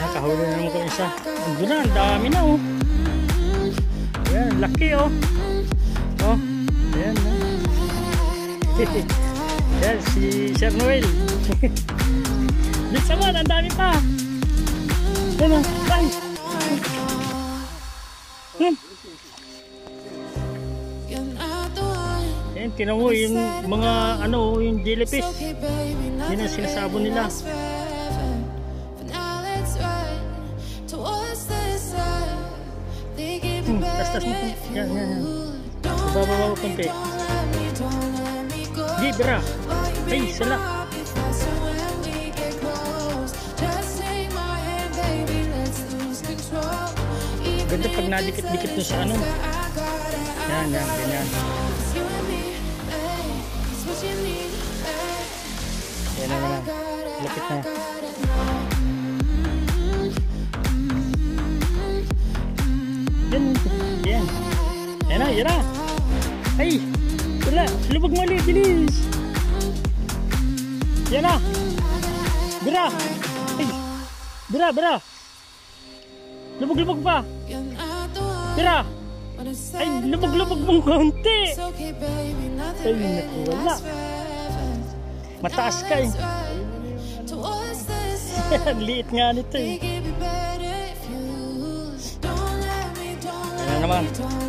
Nakahuli na naman ko isa. Ando na, ang dami na oh. Ayan, laki oh. Oh, ayan na. Ayan, si Sir Noel. Bisa man, ang dami pa. Ayan oh, bye. Ayan, tinan mo yung mga ano, yung jellyfish. Yun ang sinasabon nila. Tas mo po. Yan, yan, yan. Bababa ko konti. Di, bira. Ay, sala. Ganda pag nadikit-dikit dun sa ano. Yan, yan, ganyan. Yan na naman. Lapit na. Yan, yan. Yan na, yan na. Ay, wala. Lubog mali, bilis. Yan na. Bira. Ay, bira, bira. Lubog-lubog pa. Bira. Ay, lubog-lubog mong konti. Ay, naku, wala. Mataas ka eh. Liit nga nito eh. Ayan naman.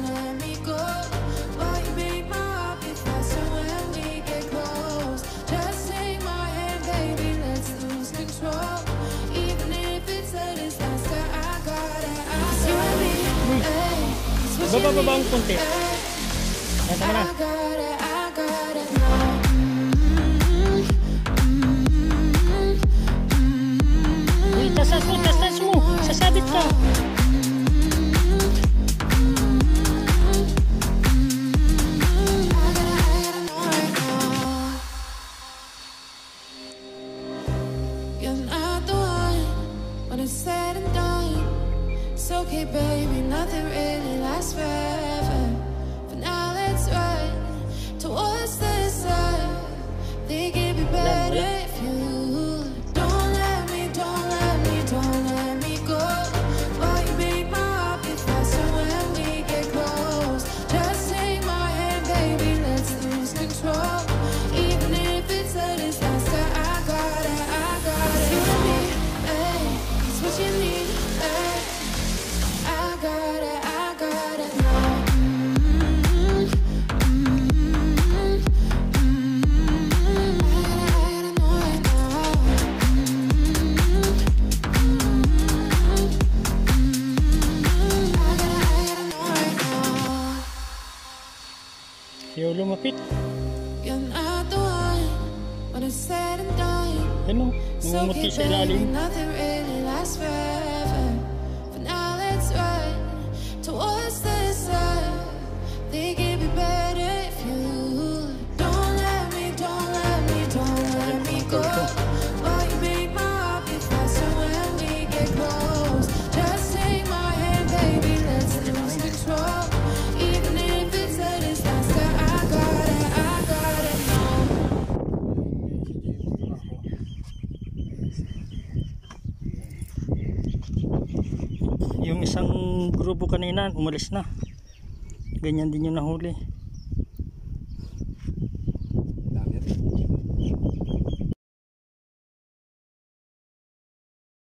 Baba-baba ang konti. Ayan, tama na. Uy, tasas mo. Sasabit ka. Said and done. It's okay, baby, nothing really lasts forever. For now, let's run towards the sun. Think it'd be better if you don't let me go. Why you make my heart beat faster when we get close? Just take my hand, baby, let's lose control. Even if it's a disaster, I got it. You and me, it's what you need. I got it now. Yung lumapit. You're not the one when it's said and done. Ano? Nangunguti sa ilalim. Nothing really lasts forever. For now, let's run towards the sun. Think it'd be better if you don't let me go. Why you make my heart beat faster when we get close? Just take my hand, baby, let's lose control. Even if it's a disaster, I got it now. Yung isang grupo kanina umalis na. Ganyan din yung nahuli.